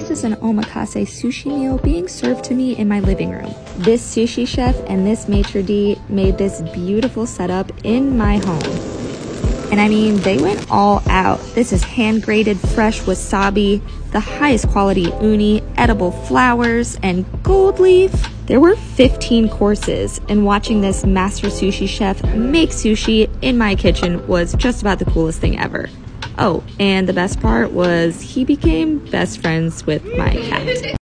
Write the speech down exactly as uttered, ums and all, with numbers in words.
This is an omakase sushi meal being served to me in my living room. This sushi chef and this maitre d' made this beautiful setup in my home. And I mean, they went all out. This is hand-grated fresh wasabi, the highest quality uni, edible flowers, and gold leaf. There were fifteen courses, and watching this master sushi chef make sushi in my kitchen was just about the coolest thing ever. Oh, and the best part was he became best friends with my cat.